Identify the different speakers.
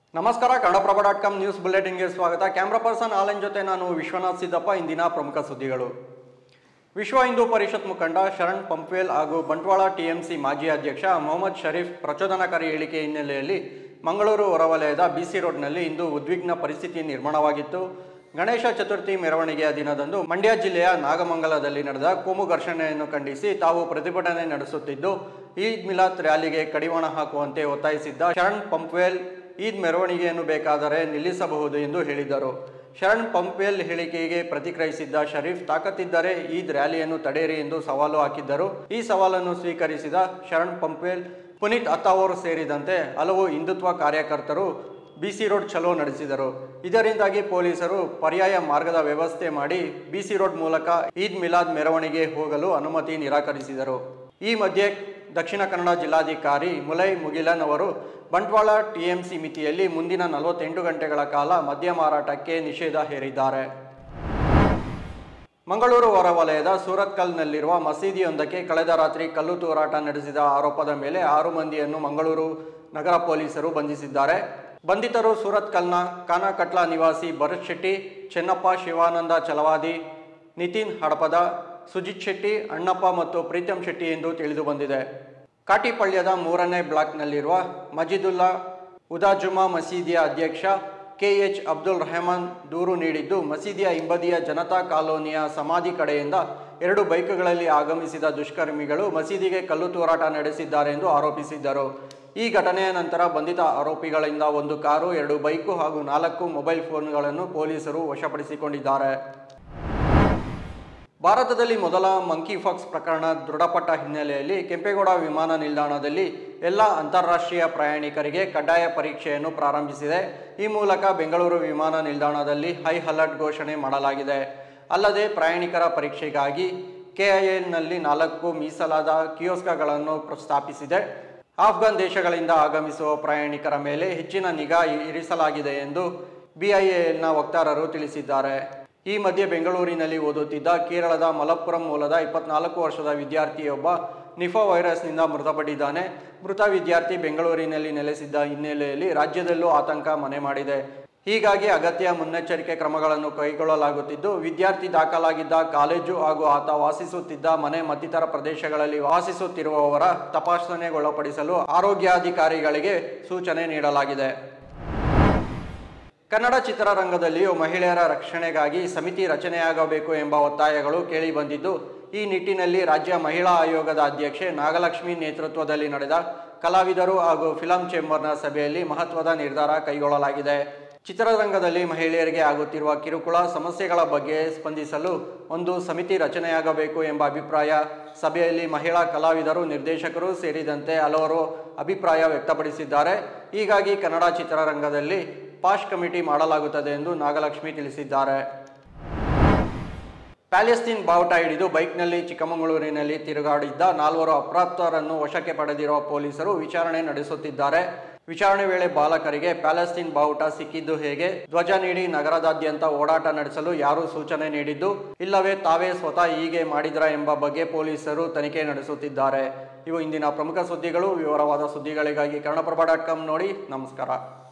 Speaker 1: ನಮಸ್ಕಾರ ಕನ್ನಡಪ್ರಭ.com ನ್ಯೂಸ್ ಬುಲೆಟಿನ್ಗೆ ಸ್ವಾಗತ. Camera person Alan ಜೊತೆ ನಾನು ವಿಶ್ವನಾಥ್ ಸಿದ್ದಪ್ಪ. ಇಂದಿನ ಪ್ರಮುಖ ಸುದ್ದಿಗಳು. ವಿಶ್ವ ಹಿಂದೂ ಪರಿಷತ್ ಮುಖಂಡ ಶರಣ್ ಪಂಪ್ವೇಲ್ ಹಾಗೂ ಬಂಟ್ವಾಳ ಟಿಎಂಸಿ ಮಾಜಿ ಅಧ್ಯಕ್ಷ ಮೊಹಮ್ಮದ್ ಶರೀಫ್ ಪ್ರಚೋದನಕಾರಿ ಹೇಳಿಕೆ ಹಿನ್ನೆಲೆಯಲ್ಲಿ ಮಂಗಳೂರು ಹೊರವಲಯದ ಬಿಸಿ ರೋಡ್ನಲ್ಲಿ ಇಂದು ಉದ್ವಿಗ್ನ ಪರಿಸ್ಥಿತಿ ನಿರ್ಮಾಣವಾಗಿತ್ತು. ಗಣೇಶ ಚತುರ್ಥಿ ಮೆರವಣಿಗೆಯ ದಿನದಂದು ಮಂಡ್ಯ ಜಿಲ್ಲೆಯ ನಾಗಮಂಗಲದಲ್ಲಿ ನಡೆದ ಕೋಮು ಘರ್ಷಣೆಯನ್ನು ಖಂಡಿಸಿ ತಾವು ಪ್ರತಿಭಟನೆ ನಡೆಸುತ್ತಿದ್ದು ಈದ್ ಮಿಲಾದ್ ರ್ಯಾಲಿಗೆ ಕಡಿವಾಣ ಹಾಕುವಂತೆ ಒತ್ತಾಯಿಸಿದ್ದ ಶರಣ್ ಪಂಪ್ವೇಲ್ ಈದ್ ಮೆರವಣಿಗೆಯನ್ನು ಬೇಕಾದರೆ ನಿಲ್ಲಿಸಬಹುದು ಎಂದು ಹೇಳಿದರು. ಶರಣ್ ಪಂಪ್ವೇಲ್ ಹೇಳಿಕೆಗೆ ಪ್ರತಿಕ್ರಿಯಿಸಿದ್ದ ಶರೀಫ್, ತಾಕತ್ತಿದ್ದರೆ ಈದ್ ರ್ಯಾಲಿಯನ್ನು ತಡೆಯಿರಿ ಎಂದು ಸವಾಲು ಹಾಕಿದ್ದರು. ಈ ಸವಾಲನ್ನು ಸ್ವೀಕರಿಸಿದ ಶರಣ್ ಪಂಪ್ವೇಲ್, ಪುನೀತ್ ಅತ್ತಾವೂರ್ ಸೇರಿದಂತೆ ಹಲವು ಹಿಂದುತ್ವ ಕಾರ್ಯಕರ್ತರು ಬಿಸಿ ರೋಡ್ ಚಲೋ ನಡೆಸಿದರು. ಇದರಿಂದಾಗಿ ಪೊಲೀಸರು ಪರ್ಯಾಯ ಮಾರ್ಗದ ವ್ಯವಸ್ಥೆ ಮಾಡಿ ಬಿಸಿ ರೋಡ್ ಮೂಲಕ ಈದ್ ಮಿಲಾದ್ ಮೆರವಣಿಗೆ ಹೋಗಲು ಅನುಮತಿ ನಿರಾಕರಿಸಿದರು. ಈ ಮಧ್ಯೆ ದಕ್ಷಿಣ ಕನ್ನಡ ಜಿಲ್ಲಾಧಿಕಾರಿ ಮುಲೈ ಮುಗಿಲನ್ ಅವರು ಬಂಟ್ವಾಳ ಟಿಎಂಸಿ ಮಿತಿಯಲ್ಲಿ ಮುಂದಿನ 48 ಗಂಟೆಗಳ ಕಾಲ ಮದ್ಯ ಮಾರಾಟಕ್ಕೆ ನಿಷೇಧ ಹೇರಿದ್ದಾರೆ. ಮಂಗಳೂರು ಹೊರವಲಯದ ಸೂರತ್ಕಲ್ನಲ್ಲಿರುವ ಮಸೀದಿಯೊಂದಕ್ಕೆ ಕಳೆದ ರಾತ್ರಿ ಕಲ್ಲು ತೂರಾಟ ನಡೆಸಿದ ಆರೋಪದ ಮೇಲೆ 6 ಮಂದಿಯನ್ನು ಮಂಗಳೂರು ನಗರ ಪೊಲೀಸರು ಬಂಧಿಸಿದ್ದಾರೆ. ಬಂಧಿತರು ಸೂರತ್ಕಲ್ನ ಕಾನಕಟ್ಲ ನಿವಾಸಿ ಭರತ್ ಶೆಟ್ಟಿ, ಚೆನ್ನಪ್ಪ, ಶಿವಾನಂದ ಚಲವಾದಿ, ನಿತಿನ್ ಹಡಪದ, ಸುಜಿತ್ ಶೆಟ್ಟಿ, ಅಣ್ಣಪ್ಪ ಮತ್ತು ಪ್ರೀತಮ್ ಶೆಟ್ಟಿ ಎಂದು ತಿಳಿದು ಬಂದಿದೆ. ಕಾಟಿಪಳ್ಯದ 3ನೇ ಬ್ಲಾಕ್ನಲ್ಲಿರುವ ಮಜಿದುಲ್ಲಾ ಉದಾಜುಮಾ ಮಸೀದಿಯ ಅಧ್ಯಕ್ಷ ಕೆಎಚ್ ಅಬ್ದುಲ್ ರೆಹಮಾನ್ ದೂರು ನೀಡಿದ್ದು, ಮಸೀದಿಯ ಹಿಂಬದಿಯ ಜನತಾ ಕಾಲೋನಿಯ ಸಮಾಧಿ ಕಡೆಯಿಂದ 2 ಬೈಕ್ಗಳಲ್ಲಿ ಆಗಮಿಸಿದ ದುಷ್ಕರ್ಮಿಗಳು ಮಸೀದಿಗೆ ಕಲ್ಲು ತೂರಾಟ ನಡೆಸಿದ್ದಾರೆ ಎಂದು ಆರೋಪಿಸಿದ್ದರು. ಈ ಘಟನೆಯ ನಂತರ ಬಂಧಿತ ಆರೋಪಿಗಳಿಂದ 1 ಕಾರು, 2 ಬೈಕು ಹಾಗೂ 4 ಮೊಬೈಲ್ ಫೋನ್ಗಳನ್ನು ಪೊಲೀಸರು ವಶಪಡಿಸಿಕೊಂಡಿದ್ದಾರೆ. ಭಾರತದಲ್ಲಿ ಮೊದಲ ಮಂಕಿಪಾಕ್ಸ್ ಪ್ರಕರಣ ದೃಢಪಟ್ಟ ಹಿನ್ನೆಲೆಯಲ್ಲಿ ಕೆಂಪೇಗೌಡ ವಿಮಾನ ನಿಲ್ದಾಣದಲ್ಲಿ ಎಲ್ಲ ಅಂತಾರಾಷ್ಟ್ರೀಯ ಪ್ರಯಾಣಿಕರಿಗೆ ಕಡ್ಡಾಯ ಪರೀಕ್ಷೆಯನ್ನು ಪ್ರಾರಂಭಿಸಿದೆ. ಈ ಮೂಲಕ ಬೆಂಗಳೂರು ವಿಮಾನ ನಿಲ್ದಾಣದಲ್ಲಿ ಹೈ ಅಲರ್ಟ್ ಘೋಷಣೆ ಮಾಡಲಾಗಿದೆ. ಅಲ್ಲದೆ ಪ್ರಯಾಣಿಕರ ಪರೀಕ್ಷೆಗಾಗಿ ಕೆಐಎನಲ್ಲಿ 4 ಮೀಸಲಾದ ಕಿಯೋಸ್ಕ್ಗಳನ್ನು ಸ್ಥಾಪಿಸಿದೆ. ಆಫ್ಘಾನ್ ದೇಶಗಳಿಂದ ಆಗಮಿಸುವ ಪ್ರಯಾಣಿಕರ ಮೇಲೆ ಹೆಚ್ಚಿನ ನಿಗಾ ಇರಿಸಲಾಗಿದೆ ಎಂದು ಬಿಐಎಎಲ್ನ ವಕ್ತಾರರು ತಿಳಿಸಿದ್ದಾರೆ. ಈ ಮಧ್ಯೆ ಬೆಂಗಳೂರಿನಲ್ಲಿ ಓದುತ್ತಿದ್ದ ಕೇರಳದ ಮಲಪ್ಪುರಂ ಮೂಲದ 24 ವರ್ಷದ ವಿದ್ಯಾರ್ಥಿಯೊಬ್ಬ ನಿಫಾ ವೈರಸ್ನಿಂದ ಮೃತಪಟ್ಟಿದ್ದಾನೆ. ಮೃತ ವಿದ್ಯಾರ್ಥಿ ಬೆಂಗಳೂರಿನಲ್ಲಿ ನೆಲೆಸಿದ್ದ ಹಿನ್ನೆಲೆಯಲ್ಲಿ ರಾಜ್ಯದಲ್ಲೂ ಆತಂಕ ಮನೆ ಮಾಡಿದೆ. ಹೀಗಾಗಿ ಅಗತ್ಯ ಮುನ್ನೆಚ್ಚರಿಕೆ ಕ್ರಮಗಳನ್ನು ಕೈಗೊಳ್ಳಲಾಗುತ್ತಿದ್ದು, ವಿದ್ಯಾರ್ಥಿ ದಾಖಲಾಗಿದ್ದ ಕಾಲೇಜು ಹಾಗೂ ಆತ ವಾಸಿಸುತ್ತಿದ್ದ ಮನೆ ಮತ್ತಿತರ ಪ್ರದೇಶಗಳಲ್ಲಿ ವಾಸಿಸುತ್ತಿರುವವರ ತಪಾಸಣೆಗೊಳಪಡಿಸಲು ಆರೋಗ್ಯಾಧಿಕಾರಿಗಳಿಗೆ ಸೂಚನೆ ನೀಡಲಾಗಿದೆ. ಕನ್ನಡ ಚಿತ್ರರಂಗದಲ್ಲಿಯೂ ಮಹಿಳೆಯರ ರಕ್ಷಣೆಗಾಗಿ ಸಮಿತಿ ರಚನೆಯಾಗಬೇಕು ಎಂಬ ಒತ್ತಾಯಗಳು ಕೇಳಿಬಂದಿದ್ದು, ಈ ನಿಟ್ಟಿನಲ್ಲಿ ರಾಜ್ಯ ಮಹಿಳಾ ಆಯೋಗದ ಅಧ್ಯಕ್ಷೆ ನಾಗಲಕ್ಷ್ಮಿ ನೇತೃತ್ವದಲ್ಲಿ ನಡೆದ ಕಲಾವಿದರು ಹಾಗೂ ಫಿಲಂ ಚೇಂಬರ್ನ ಸಭೆಯಲ್ಲಿ ಮಹತ್ವದ ನಿರ್ಧಾರ ಕೈಗೊಳ್ಳಲಾಗಿದೆ. ಚಿತ್ರರಂಗದಲ್ಲಿ ಮಹಿಳೆಯರಿಗೆ ಆಗುತ್ತಿರುವ ಕಿರುಕುಳ ಸಮಸ್ಯೆಗಳ ಬಗ್ಗೆ ಸ್ಪಂದಿಸಲು ಒಂದು ಸಮಿತಿ ರಚನೆಯಾಗಬೇಕು ಎಂಬ ಅಭಿಪ್ರಾಯ ಸಭೆಯಲ್ಲಿ ಮಹಿಳಾ ಕಲಾವಿದರು, ನಿರ್ದೇಶಕರು ಸೇರಿದಂತೆ ಹಲವರು ಅಭಿಪ್ರಾಯ ವ್ಯಕ್ತಪಡಿಸಿದ್ದಾರೆ. ಹೀಗಾಗಿ ಕನ್ನಡ ಚಿತ್ರರಂಗದಲ್ಲಿ ಪಾಶ್ ಕಮಿಟಿ ಮಾಡಲಾಗುತ್ತದೆ ಎಂದು ನಾಗಲಕ್ಷ್ಮಿ ತಿಳಿಸಿದ್ದಾರೆ. ಪ್ಯಾಲೆಸ್ತೀನ್ ಬಾವುಟ ಹಿಡಿದು ಬೈಕ್ನಲ್ಲಿ ಚಿಕ್ಕಮಗಳೂರಿನಲ್ಲಿ ತಿರುಗಾಡಿದ್ದ 4 ಅಪ್ರಾಪ್ತರನ್ನು ವಶಕ್ಕೆ ಪಡೆದಿರುವ ಪೊಲೀಸರು ವಿಚಾರಣೆ ನಡೆಸುತ್ತಿದ್ದಾರೆ. ವಿಚಾರಣೆ ವೇಳೆ ಬಾಲಕರಿಗೆ ಪ್ಯಾಲೆಸ್ತೀನ್ ಬಾವುಟ ಸಿಕ್ಕಿದ್ದು ಹೇಗೆ, ಧ್ವಜ ನೀಡಿ ನಗರದಾದ್ಯಂತ ಓಡಾಟ ನಡೆಸಲು ಯಾರು ಸೂಚನೆ ನೀಡಿದ್ದು, ಇಲ್ಲವೇ ತಾವೇ ಸ್ವತಃ ಹೀಗೆ ಮಾಡಿದ್ರ ಎಂಬ ಬಗ್ಗೆ ಪೊಲೀಸರು ತನಿಖೆ ನಡೆಸುತ್ತಿದ್ದಾರೆ. ಇವು ಇಂದಿನ ಪ್ರಮುಖ ಸುದ್ದಿಗಳು. ವಿವರವಾದ ಸುದ್ದಿಗಳಿಗಾಗಿ ಕನ್ನಡಪ್ರಭ.com ನೋಡಿ. ನಮಸ್ಕಾರ.